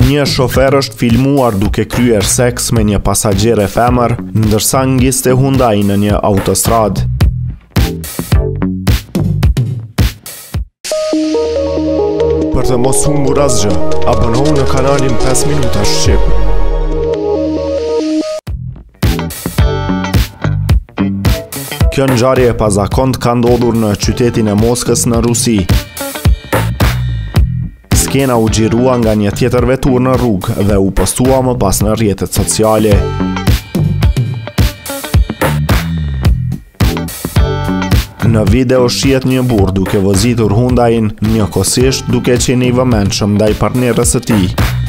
Një shofer është filmuar duke kryer seks me një pasagjer e femër, ndërsa ngjiste Hyundai në një autostradë. Për të mos humbur asgjë, abonohu në kanalin 5 minuta shqip. Kjo ngjarje e pazakont ka ndodhur në qytetin e Moskës në Rusi. Skena u xhirua nga një tjetër vetur në rrugë dhe u postua më pas në rrjetet sociale. Në video shihet një burr duke vozitur Hyundain, njëkohësisht duke qenë i vëmendshëm ndaj partnerës së tij.